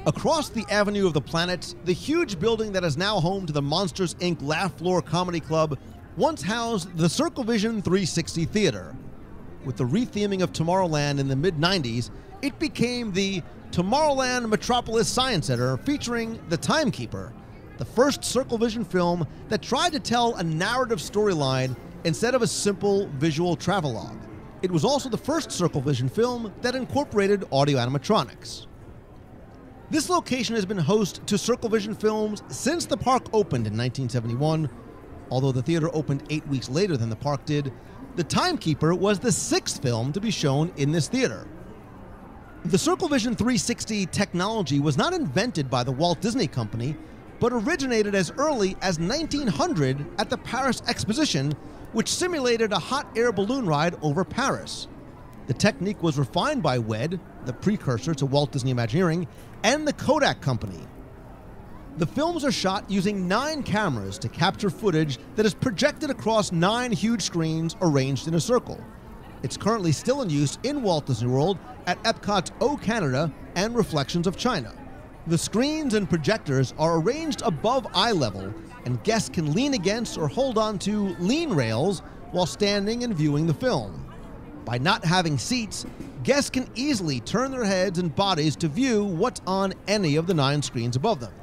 Across the Avenue of the Planets, the huge building that is now home to the Monsters, Inc. Laugh Floor Comedy Club once housed the Circle Vision 360 Theater. With the retheming of Tomorrowland in the mid-90s, it became the Tomorrowland Metropolis Science Center, featuring The Timekeeper, the first Circle Vision film that tried to tell a narrative storyline instead of a simple visual travelogue. It was also the first Circle Vision film that incorporated audio animatronics. This location has been host to Circle Vision films since the park opened in 1971. Although the theater opened 8 weeks later than the park did, The Timekeeper was the 6th film to be shown in this theater. The Circle Vision 360 technology was not invented by the Walt Disney Company, but originated as early as 1900 at the Paris Exposition, which simulated a hot air balloon ride over Paris. The technique was refined by WED, the precursor to Walt Disney Imagineering, and the Kodak Company. The films are shot using 9 cameras to capture footage that is projected across 9 huge screens arranged in a circle. It's currently still in use in Walt Disney World at Epcot's O Canada and Reflections of China. The screens and projectors are arranged above eye level, and guests can lean against or hold on to lean rails while standing and viewing the film. By not having seats, guests can easily turn their heads and bodies to view what's on any of the 9 screens above them.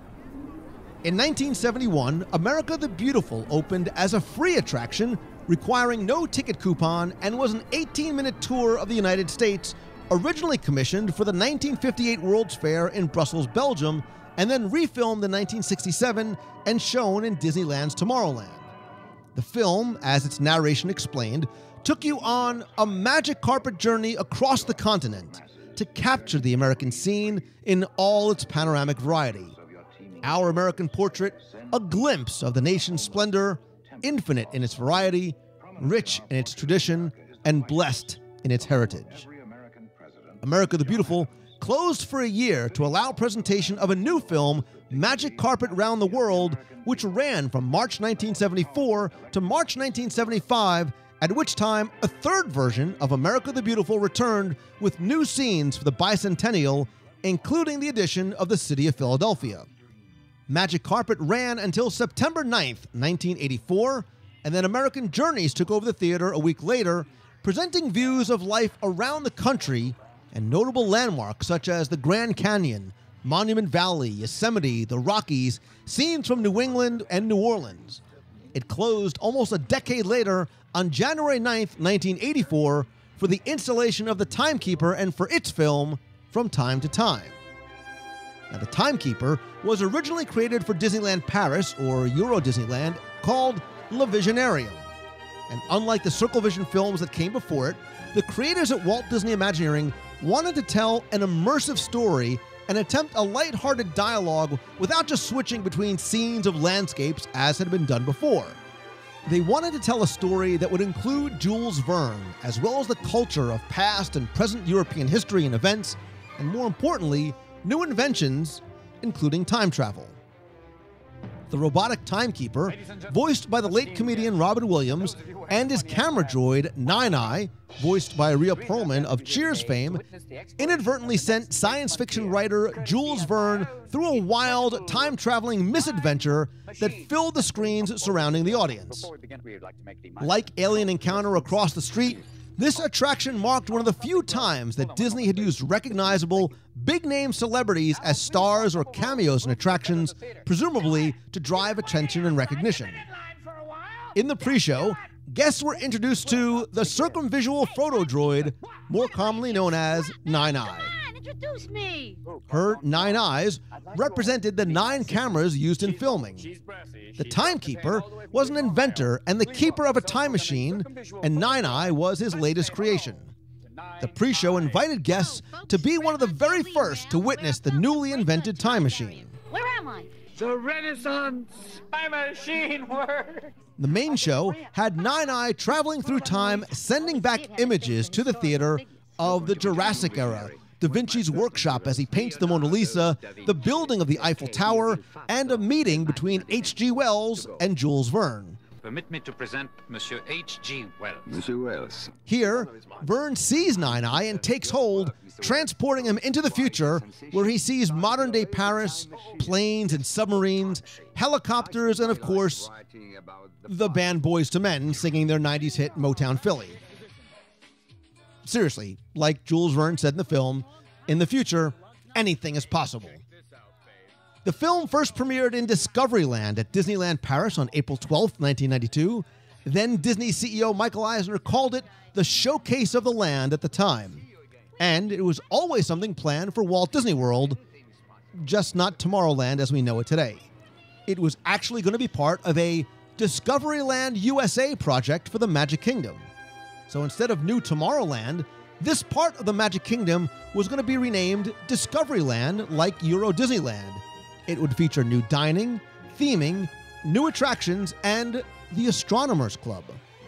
In 1971, America the Beautiful opened as a free attraction requiring no ticket coupon and was an 18-minute tour of the United States, originally commissioned for the 1958 World's Fair in Brussels, Belgium, and then refilmed in 1967 and shown in Disneyland's Tomorrowland. The film, as its narration explained, took you on a magic carpet journey across the continent to capture the American scene in all its panoramic variety. Our American portrait, a glimpse of the nation's splendor, infinite in its variety, rich in its tradition, and blessed in its heritage. America the Beautiful closed for a year to allow presentation of a new film, Magic Carpet Round the World, which ran from March 1974 to March 1975, at which time a third version of America the Beautiful returned with new scenes for the bicentennial, including the addition of the city of Philadelphia. Magic Carpet ran until September 9th, 1984, and then American Journeys took over the theater a week later, presenting views of life around the country and notable landmarks such as the Grand Canyon, Monument Valley, Yosemite, the Rockies, scenes from New England and New Orleans. It closed almost a decade later on January 9th, 1984, for the installation of The Timekeeper and for its film, From Time to Time. Now, The Timekeeper was originally created for Disneyland Paris, or Euro Disneyland, called Le Visionarium. And unlike the Circle Vision films that came before it, the creators at Walt Disney Imagineering wanted to tell an immersive story and attempt a lighthearted dialogue without just switching between scenes of landscapes as had been done before. They wanted to tell a story that would include Jules Verne, as well as the culture of past and present European history and events, and more importantly, new inventions, including time travel. The robotic timekeeper, voiced by the late comedian Robin Williams, and his camera droid, Nine-Eye, voiced by Rhea Perlman of Cheers fame, inadvertently sent science fiction writer Jules Verne through a wild, time-traveling misadventure that filled the screens surrounding the audience. Like Alien Encounter Across the Street, this attraction marked one of the few times that Disney had used recognizable, big-name celebrities as stars or cameos in attractions, presumably to drive attention and recognition. In the pre-show, guests were introduced to the circumvisual photo droid, more commonly known as Nine-Eye. Introduce me. Her 9 eyes represented the 9 cameras used in filming. The Timekeeper was an inventor and the keeper of a time machine, and Nine-Eye was his latest creation. The pre-show invited guests to be one of the very first to witness the newly invented time machine. Where am I? The Renaissance time machine works. The main show had Nine-Eye traveling through time, sending back images to the theater of the Jurassic era, Da Vinci's workshop as he paints the Mona Lisa, the building of the Eiffel Tower, and a meeting between H.G. Wells and Jules Verne. Permit me to present Monsieur H.G. Wells. Monsieur Wells. Here, Vern sees Nine-Eye and takes hold, transporting him into the future, where he sees modern-day Paris, planes and submarines, helicopters, and of course, the band Boyz II Men singing their 90s hit Motown Philly. Seriously, like Jules Verne said in the film, in the future, anything is possible. The film first premiered in Discoveryland at Disneyland Paris on April 12, 1992. Then Disney CEO Michael Eisner called it the showcase of the land at the time. And it was always something planned for Walt Disney World, just not Tomorrowland as we know it today. It was actually going to be part of a Discoveryland USA project for the Magic Kingdom. So instead of New Tomorrowland, this part of the Magic Kingdom was going to be renamed Discoveryland, like Euro Disneyland. It would feature new dining, theming, new attractions, and the Astronomers Club.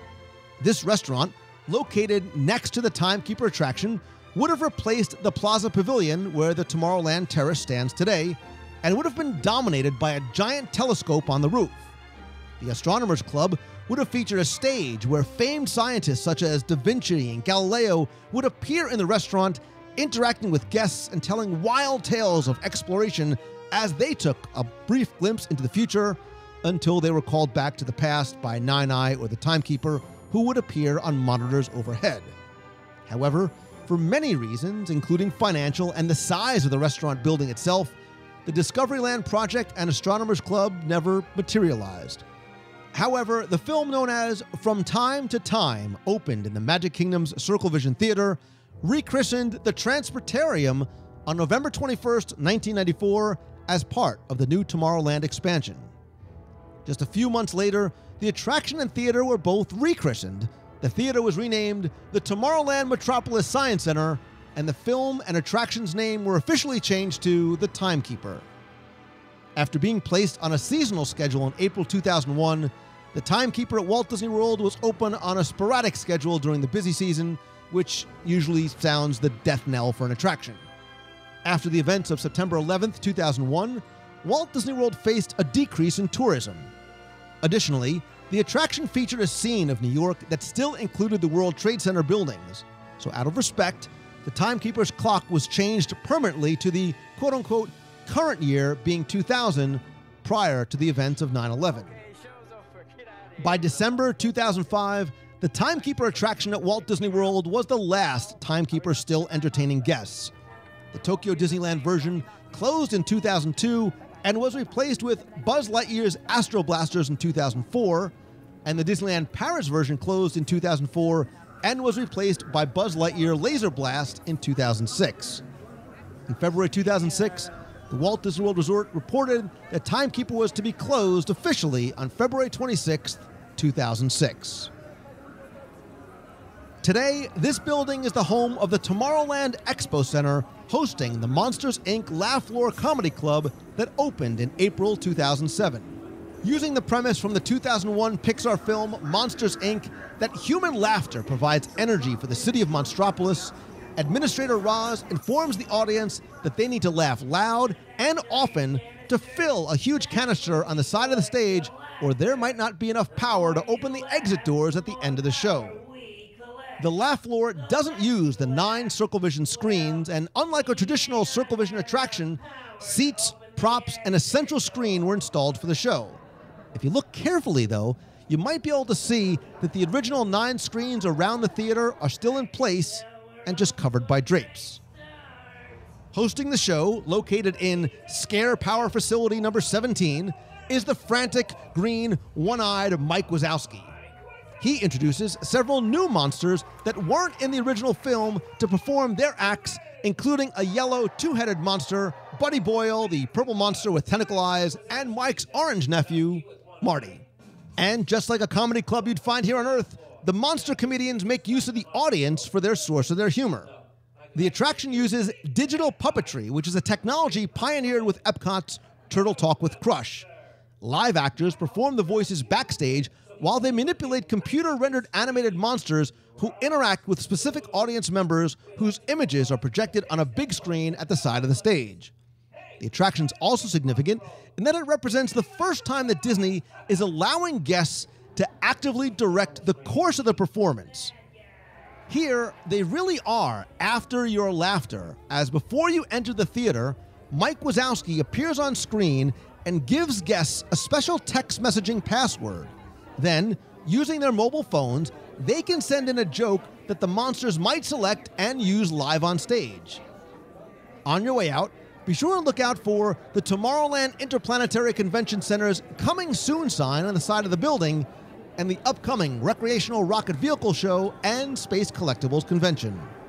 This restaurant, located next to the Timekeeper attraction, would have replaced the Plaza Pavilion where the Tomorrowland Terrace stands today, and would have been dominated by a giant telescope on the roof. The Astronomers Club would have featured a stage where famed scientists such as Da Vinci and Galileo would appear in the restaurant, interacting with guests and telling wild tales of exploration as they took a brief glimpse into the future until they were called back to the past by Nine-Eye or the Timekeeper, who would appear on monitors overhead. However, for many reasons, including financial and the size of the restaurant building itself, the Discoveryland project and Astronomers Club never materialized. However, the film known as From Time to Time opened in the Magic Kingdom's Circle Vision Theater, rechristened the Transportarium on November 21st, 1994, as part of the new Tomorrowland expansion. Just a few months later, the attraction and theater were both rechristened. The theater was renamed the Tomorrowland Metropolis Science Center, and the film and attraction's name were officially changed to The Timekeeper. After being placed on a seasonal schedule in April 2001, The Timekeeper at Walt Disney World was open on a sporadic schedule during the busy season, which usually sounds the death knell for an attraction. After the events of September 11, 2001, Walt Disney World faced a decrease in tourism. Additionally, the attraction featured a scene of New York that still included the World Trade Center buildings, so out of respect, the Timekeeper's clock was changed permanently to the quote-unquote current year being 2000, prior to the events of 9/11. By December 2005, the Timekeeper attraction at Walt Disney World was the last Timekeeper still entertaining guests. The Tokyo Disneyland version closed in 2002 and was replaced with Buzz Lightyear's Astro Blasters in 2004, and the Disneyland Paris version closed in 2004 and was replaced by Buzz Lightyear Laser Blast in 2006. In February 2006, the Walt Disney World Resort reported that Timekeeper was to be closed officially on February 26, 2006. Today, this building is the home of the Tomorrowland Expo Center, hosting the Monsters, Inc. Laugh Floor Comedy Club that opened in April 2007. Using the premise from the 2001 Pixar film Monsters, Inc., that human laughter provides energy for the city of Monstropolis, Administrator Roz informs the audience that they need to laugh loud and often to fill a huge canister on the side of the stage, or there might not be enough power to open the exit doors at the end of the show. The Laugh Floor doesn't use the 9 Circle Vision screens, and unlike a traditional Circle Vision attraction, seats, props, and a central screen were installed for the show. If you look carefully, though, you might be able to see that the original 9 screens around the theater are still in place and just covered by drapes. Hosting the show, located in Scare Power Facility number 17, is the frantic, green, one-eyed Mike Wazowski. He introduces several new monsters that weren't in the original film to perform their acts, including a yellow two-headed monster, Buddy Boyle, the purple monster with tentacle eyes, and Mike's orange nephew, Marty. And just like a comedy club you'd find here on Earth, the monster comedians make use of the audience for their source of their humor. The attraction uses digital puppetry, which is a technology pioneered with Epcot's Turtle Talk with Crush. Live actors perform the voices backstage while they manipulate computer-rendered animated monsters who interact with specific audience members whose images are projected on a big screen at the side of the stage. The attraction's also significant in that it represents the first time that Disney is allowing guests to actively direct the course of the performance. Here, they really are after your laughter, as before you enter the theater, Mike Wazowski appears on screen and gives guests a special text messaging password. Then, using their mobile phones, they can send in a joke that the monsters might select and use live on stage. On your way out, be sure to look out for the Tomorrowland Interplanetary Convention Center's Coming Soon sign on the side of the building and the upcoming Recreational Rocket Vehicle Show and Space Collectibles Convention.